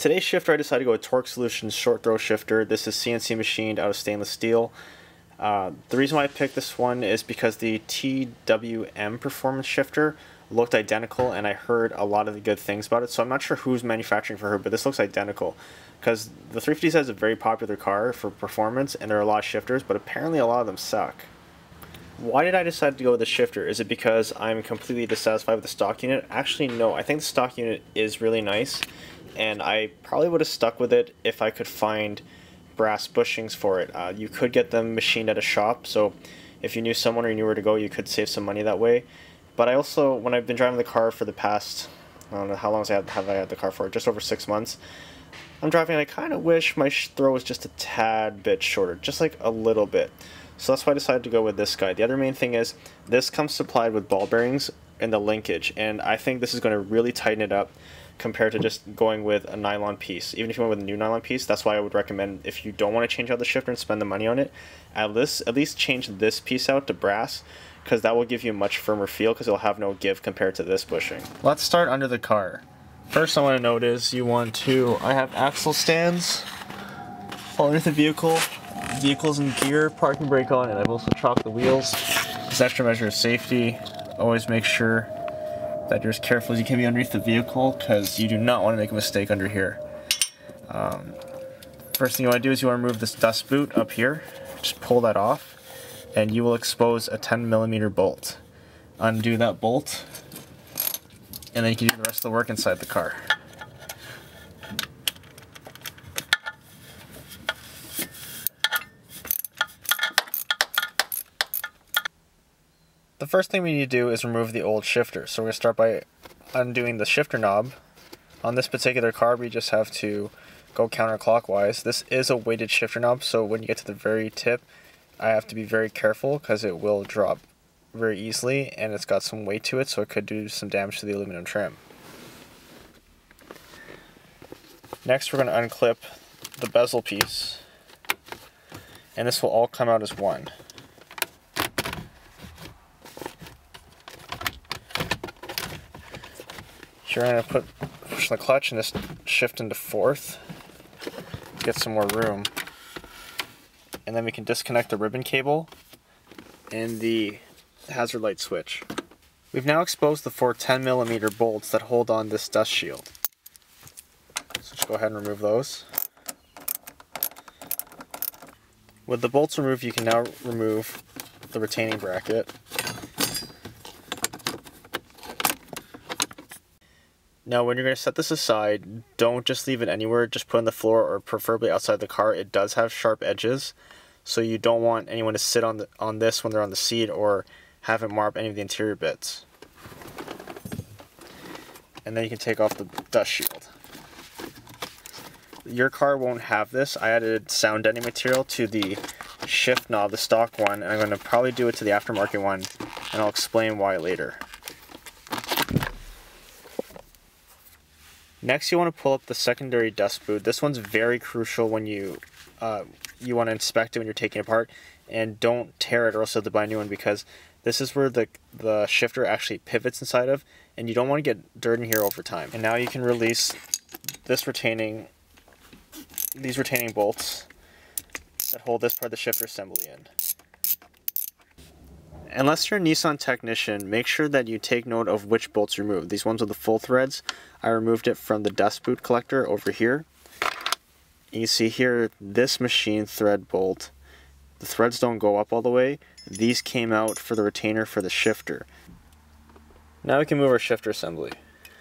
Today's shifter, I decided to go with Torque Solutions short throw shifter. This is CNC machined out of stainless steel. The reason why I picked this one is because the TWM performance shifter looked identical, and I heard a lot of the good things about it. So I'm not sure who's manufacturing for her, but this looks identical. Because the 350Z is a very popular car for performance, and there are a lot of shifters, but apparently a lot of them suck. Why did I decide to go with the shifter? Is it because I'm completely dissatisfied with the stock unit? Actually, no. I think the stock unit is really nice, and I probably would have stuck with it if I could find brass bushings for it. You could get them machined at a shop, so if you knew someone or you knew where to go, you could save some money that way. But I also, when I've been driving the car for the past, I don't know how long have I had the car for, just over 6 months, I'm driving and I kind of wish my throw was just a tad bit shorter, just like a little bit. So that's why I decided to go with this guy. The other main thing is, this comes supplied with ball bearings and the linkage, and I think this is going to really tighten it up compared to just going with a nylon piece. Even if you went with a new nylon piece, that's why I would recommend, if you don't want to change out the shifter and spend the money on it, at least change this piece out to brass, because that will give you a much firmer feel, because it'll have no give compared to this bushing. Let's start under the car. First I want to note is I have axle stands all underneath the vehicle, vehicles in gear, parking brake on, and I've also chalked the wheels. This extra measure of safety. Always make sure that you're as careful as you can be underneath the vehicle, because you do not want to make a mistake under here. First thing you want to do is you want to remove this dust boot up here. Just pull that off, and you will expose a 10mm bolt. Undo that bolt, and then you can do the rest of the work inside the car. The first thing we need to do is remove the old shifter. So we're going to start by undoing the shifter knob. On this particular car, we just have to go counterclockwise. This is a weighted shifter knob, so when you get to the very tip, I have to be very careful because it will drop very easily, and it's got some weight to it, so it could do some damage to the aluminum trim. Next, we're going to unclip the bezel piece, and this will all come out as one. Here I'm going to push the clutch and just shift into fourth, get some more room. And then we can disconnect the ribbon cable and the hazard light switch. We've now exposed the 4 10mm bolts that hold on this dust shield. So just go ahead and remove those. With the bolts removed, you can now remove the retaining bracket. Now when you're going to set this aside, don't just leave it anywhere, just put it on the floor or preferably outside the car. It does have sharp edges, so you don't want anyone to sit on this when they're on the seat or have it mar up any of the interior bits. And then you can take off the dust shield. Your car won't have this. I added sound deadening material to the shift knob, the stock one, and I'm going to probably do it to the aftermarket one, and I'll explain why later. Next, you want to pull up the secondary dust boot. This one's very crucial when you want to inspect it when you're taking it apart, and don't tear it or else you'll have to buy a new one, because this is where the shifter actually pivots inside of, and you don't want to get dirt in here over time. And now you can release these retaining bolts that hold this part of the shifter assembly in. Unless you're a Nissan technician, make sure that you take note of which bolts you remove. These ones with the full threads, I removed it from the dust boot collector over here. You see here, this machine thread bolt, the threads don't go up all the way. These came out for the retainer for the shifter. Now we can move our shifter assembly.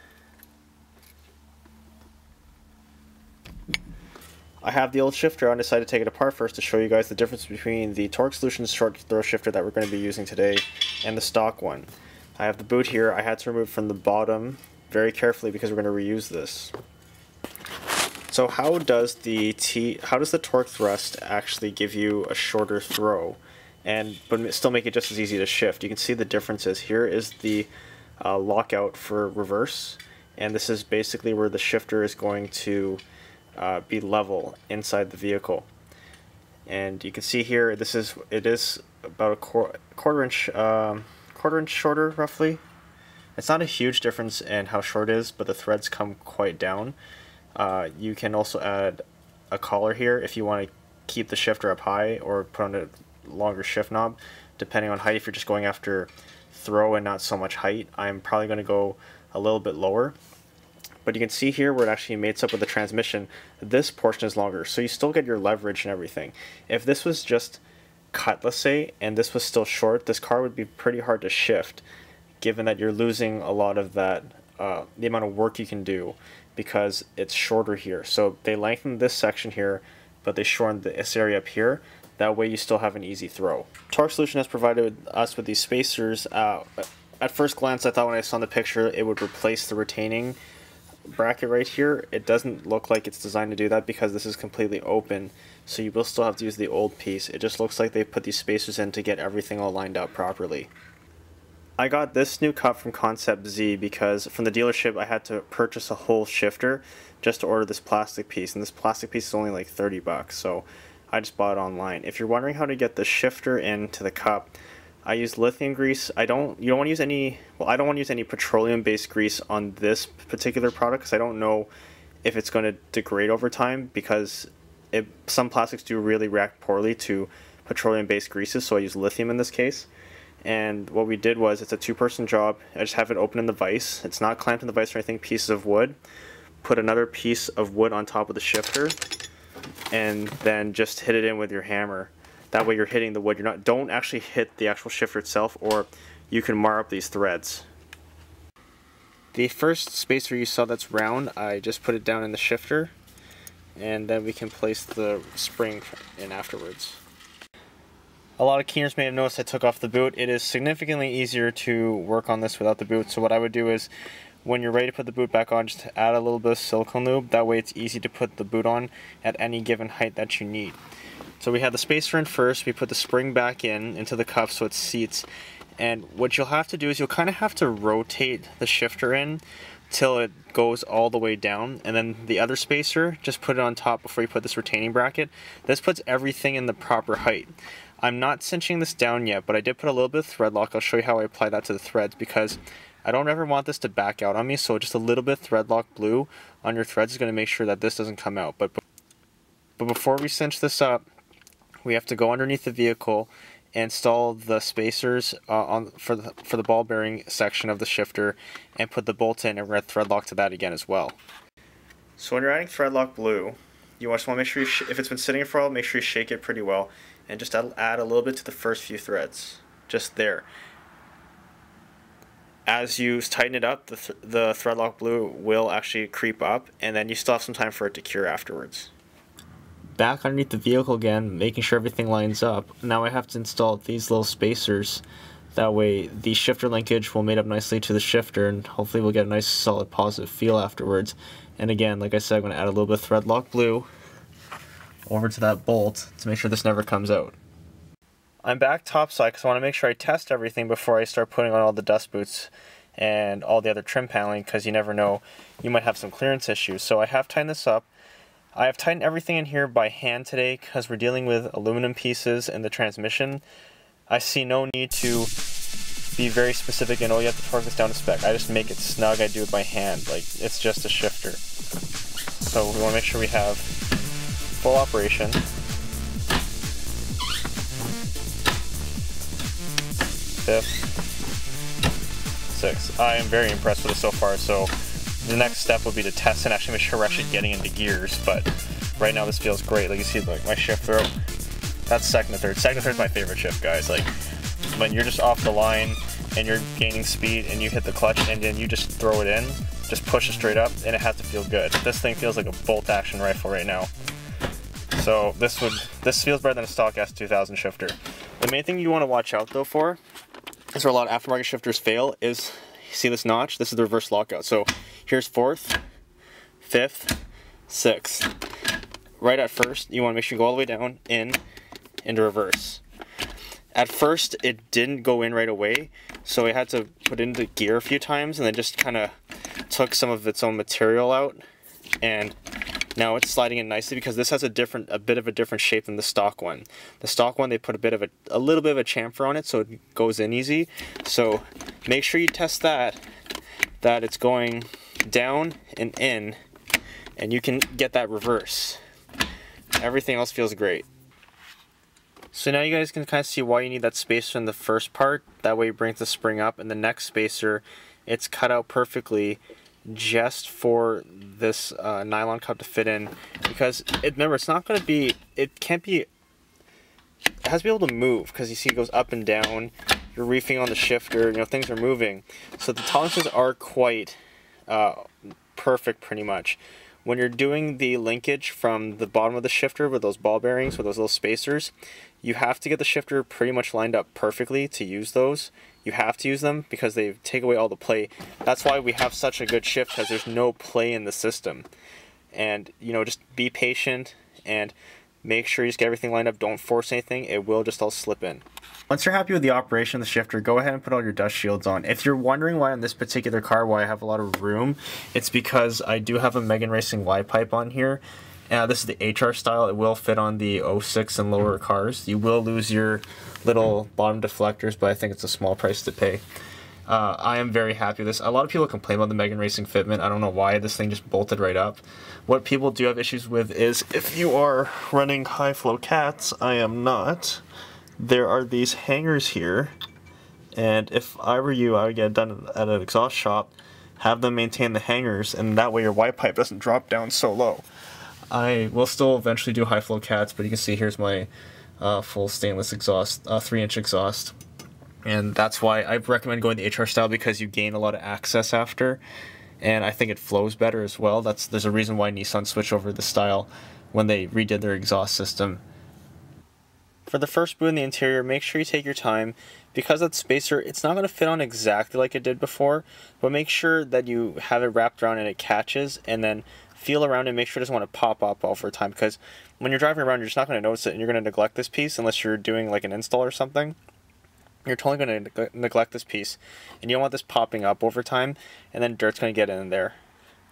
I have the old shifter. I decided to take it apart first to show you guys the difference between the Torque Solutions short throw shifter that we're going to be using today and the stock one. I have the boot here. I had to remove from the bottom very carefully because we're going to reuse this. So how does the torque thrust actually give you a shorter throw, but still make it just as easy to shift? You can see the differences. Here is the lockout for reverse, and this is basically where the shifter is going to be level inside the vehicle. And you can see here, it is about a quarter inch shorter roughly. It's not a huge difference in how short it is, but the threads come quite down. You can also add a collar here if you want to keep the shifter up high, or put on a longer shift knob depending on height. If you're just going after throw and not so much height, I'm probably going to go a little bit lower. But you can see here where it actually mates up with the transmission, this portion is longer, so you still get your leverage and everything. If this was just cut, let's say, and this was still short, this car would be pretty hard to shift, given that you're losing a lot of that, the amount of work you can do, because it's shorter here. So they lengthened this section here, but they shortened this area up here. That way you still have an easy throw. Torque Solution has provided us with these spacers. At first glance, I thought when I saw the picture it would replace the retaining bracket right here. It doesn't look like it's designed to do that because this is completely open, so you will still have to use the old piece. It just looks like they put these spacers in to get everything all lined up properly. I got this new cup from Concept Z because from the dealership I had to purchase a whole shifter just to order this plastic piece, and this plastic piece is only like 30 bucks, so I just bought it online. If you're wondering how to get the shifter into the cup, I use lithium grease. You don't want to use any, well, I don't want to use any petroleum-based grease on this particular product because I don't know if it's going to degrade over time, because some plastics do really react poorly to petroleum-based greases, so I use lithium in this case. And what we did was, it's a two-person job. I just have it open in the vise. It's not clamped in the vise or anything, pieces of wood. Put another piece of wood on top of the shifter, and then just hit it in with your hammer. That way you're hitting the wood. Don't actually hit the actual shifter itself, or you can mar up these threads. The first spacer you saw that's round, I just put it down in the shifter, and then we can place the spring in afterwards. A lot of keeners may have noticed I took off the boot. It is significantly easier to work on this without the boot, so what I would do is, when you're ready to put the boot back on, just add a little bit of silicone lube. That way it's easy to put the boot on at any given height that you need. So we had the spacer in first, we put the spring back into the cup so it seats, and what you'll have to do is you'll kind of have to rotate the shifter in till it goes all the way down, and then the other spacer, just put it on top before you put this retaining bracket. This puts everything in the proper height. I'm not cinching this down yet, but I did put a little bit of thread lock. I'll show you how I apply that to the threads, because I don't ever want this to back out on me, so just a little bit of thread lock glue on your threads is going to make sure that this doesn't come out. But before we cinch this up, we have to go underneath the vehicle, install the spacers for the ball bearing section of the shifter, and put the bolt in, and we're going to thread lock to that again as well. So when you're adding thread lock glue, you just want to make sure if it's been sitting for a while, make sure you shake it pretty well, and just add a little bit to the first few threads, just there. As you tighten it up, the thread lock glue will actually creep up, and then you still have some time for it to cure afterwards. Back underneath the vehicle again, making sure everything lines up. Now I have to install these little spacers. That way the shifter linkage will mate up nicely to the shifter, and hopefully we'll get a nice solid positive feel afterwards. And again, like I said, I'm going to add a little bit of thread lock glue over to that bolt to make sure this never comes out. I'm back topside because I want to make sure I test everything before I start putting on all the dust boots and all the other trim paneling, because you never know, you might have some clearance issues. So I have tightened this up. I have tightened everything in here by hand today because we're dealing with aluminum pieces in the transmission. I see no need to be very specific and, oh, you have to torque this down to spec. I just make it snug. I do it by hand. Like, it's just a shifter. So we want to make sure we have full operation. Fifth, sixth. I am very impressed with it so far. So the next step would be to test and actually make sure we're actually getting into gears, but right now this feels great. Like you see, like my shift throw, that's second to third. Second to third is my favorite shift, guys. Like when you're just off the line and you're gaining speed and you hit the clutch and then you just throw it in, just push it straight up, and it has to feel good. This thing feels like a bolt action rifle right now. So this feels better than a stock S2000 shifter. The main thing you want to watch out though for is where a lot of aftermarket shifters fail is, see this notch? This is the reverse lockout. So here's fourth, fifth, sixth. Right at first, you want to make sure you go all the way down, into reverse. At first, it didn't go in right away, so I had to put it into gear a few times, and then just kind of took some of its own material out, and now it's sliding in nicely because this has a bit of a different shape than the stock one. The stock one, they put a little bit of a chamfer on it, so it goes in easy. So make sure you test that it's going down and in, and you can get that reverse. Everything else feels great. So now you guys can kind of see why you need that spacer in the first part. That way it brings the spring up, and the next spacer, it's cut out perfectly just for this nylon cup to fit in, because remember, it's not going to be, it has to be able to move, because you see it goes up and down, you're reefing on the shifter, you know, things are moving. So the tolerances are quite perfect pretty much. When you're doing the linkage from the bottom of the shifter with those ball bearings, with those little spacers, you have to get the shifter pretty much lined up perfectly to use those. You have to use them because they take away all the play. That's why we have such a good shift, because there's no play in the system. And, you know, just be patient and make sure you just get everything lined up. Don't force anything. It will just all slip in. Once you're happy with the operation of the shifter, go ahead and put all your dust shields on. If you're wondering why on this particular car, why I have a lot of room, it's because I do have a Megan Racing Y pipe on here. This is the HR style. It will fit on the 06 and lower cars. You will lose your little bottom deflectors, but I think it's a small price to pay. I am very happy with this. A lot of people complain about the Megan Racing fitment. I don't know why. This thing just bolted right up. What people do have issues with is if you are running high flow cats, I am not. There are these hangers here, and if I were you, I would get it done at an exhaust shop, have them maintain the hangers, and that way your Y pipe doesn't drop down so low. I will still eventually do high flow cats, but you can see here's my full stainless exhaust, 3-inch exhaust. And that's why I recommend going the HR style, because you gain a lot of access after, and I think it flows better as well. There's a reason why Nissan switched over the style when they redid their exhaust system. For the first boot in the interior, make sure you take your time, because that spacer, it's not going to fit on exactly like it did before, but make sure that you have it wrapped around and it catches, and then feel around and make sure it doesn't want to pop up over time, because when you're driving around, you're just not going to notice it, and you're going to neglect this piece unless you're doing like an install or something. You're totally going to neglect this piece, and you don't want this popping up over time, and then dirt's going to get in there.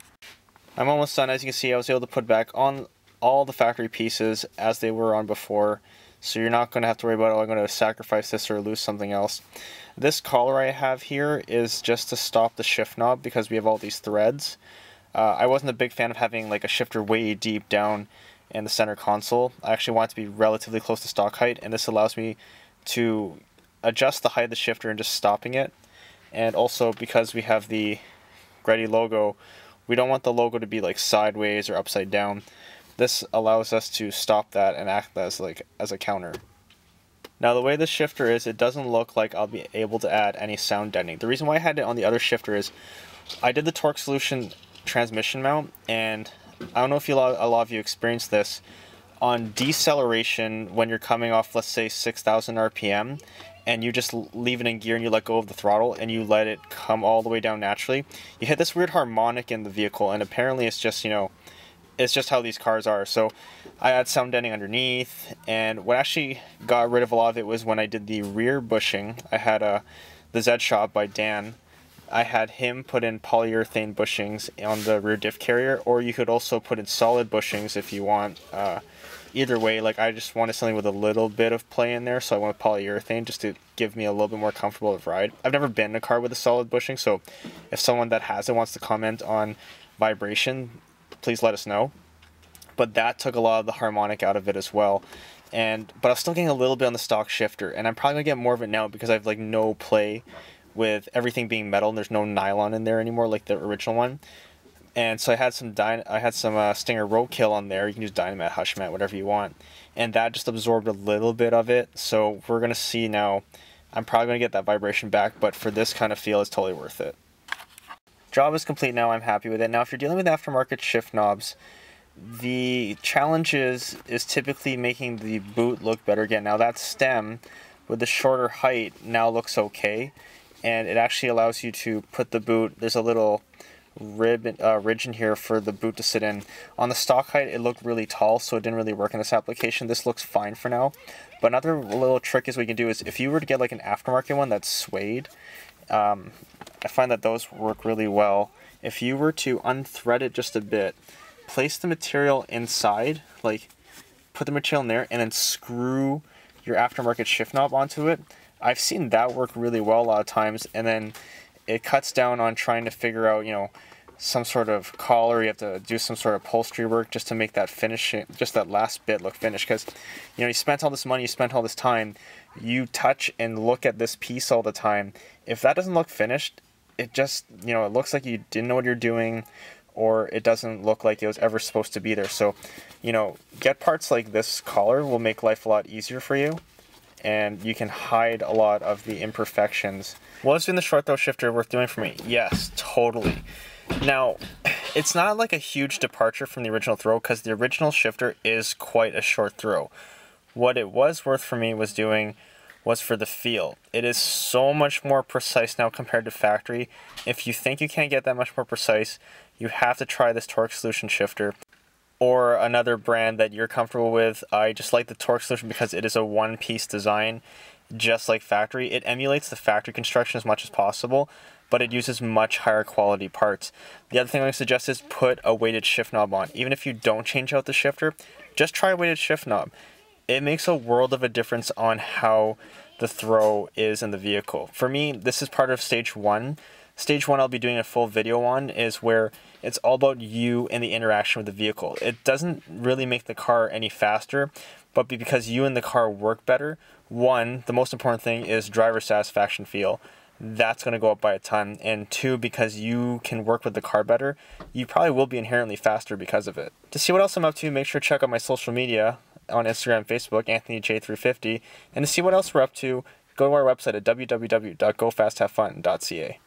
I'm almost done. As you can see, I was able to put back on all the factory pieces as they were on before, so you're not going to have to worry about, oh, I'm going to sacrifice this or lose something else. This collar I have here is just to stop the shift knob, because we have all these threads. I wasn't a big fan of having like a shifter way deep down in the center console. I actually want it to be relatively close to stock height, and this allows me to adjust the height of the shifter and just stopping it. And also, because we have the Greddy logo, we don't want the logo to be like sideways or upside down. This allows us to stop that and act as a counter. Now the way this shifter is, it doesn't look like I'll be able to add any sound deadening. The reason why I had it on the other shifter is I did the torque solution transmission mount, and I don't know if a lot of you experienced this on deceleration when you're coming off, let's say 6,000 RPM, and you just leave it in gear and you let go of the throttle and you let it come all the way down naturally. You hit this weird harmonic in the vehicle, and apparently it's just, you know, it's just how these cars are. So I had sound deadening underneath, and what actually got rid of a lot of it was when I did the rear bushing. I had the Z Shop by Dan. I had him put in polyurethane bushings on the rear diff carrier, or you could also put in solid bushings if you want. Either way, like, I just wanted something with a little bit of play in there, so I went with polyurethane just to give me a little bit more comfortable of ride. I've never been in a car with a solid bushing, so if someone that has it wants to comment on vibration, please let us know. But that took a lot of the harmonic out of it as well. But I was still getting a little bit on the stock shifter, and I'm probably going to get more of it now because I have like no play with everything being metal, and there's no nylon in there anymore like the original one. And so I had some Stinger Roadkill on there. You can use Dynamat, Hushmat, whatever you want. And that just absorbed a little bit of it. So we're going to see now. I'm probably going to get that vibration back, but for this kind of feel, it's totally worth it. Job is complete now. I'm happy with it. Now, if you're dealing with aftermarket shift knobs, the challenge is typically making the boot look better again. Now, that stem with the shorter height now looks okay. And it actually allows you to put the boot, there's a little ridge in here for the boot to sit in. On the stock height, it looked really tall, so it didn't really work in this application. This looks fine for now. But another little trick is what you can do is, if you were to get like an aftermarket one that's suede, I find that those work really well. If you were to unthread it just a bit, place the material inside, like put the material in there, and then screw your aftermarket shift knob onto it. I've seen that work really well a lot of times, and then it cuts down on trying to figure out, you know, some sort of collar, you have to do some sort of upholstery work just to make that finishing, just that last bit look finished. Because, you know, you spent all this money, you spent all this time, you touch and look at this piece all the time. If that doesn't look finished, it just, you know, it looks like you didn't know what you're doing, or it doesn't look like it was ever supposed to be there. So, you know, get parts like this collar will make life a lot easier for you, and you can hide a lot of the imperfections. Was doing the short throw shifter worth doing for me? Yes, totally. Now, it's not like a huge departure from the original throw, because the original shifter is quite a short throw. What it was worth for me was for the feel. It is so much more precise now compared to factory. If you think you can't get that much more precise, you have to try this Torque Solution shifter or another brand that you're comfortable with. I just like the Torque Solution because it is a one-piece design, just like factory. It emulates the factory construction as much as possible, but it uses much higher quality parts. The other thing I suggest is put a weighted shift knob on. Even if you don't change out the shifter, just try a weighted shift knob. It makes a world of a difference on how the throw is in the vehicle. For me, this is part of stage one. Stage one I'll be doing a full video on is where it's all about you and the interaction with the vehicle. It doesn't really make the car any faster, but because you and the car work better, one, the most important thing is driver satisfaction feel. That's going to go up by a ton. And two, because you can work with the car better, you probably will be inherently faster because of it. To see what else I'm up to, make sure to check out my social media on Instagram and Facebook, AnthonyJ350. And to see what else we're up to, go to our website at www.gofasthavefun.ca.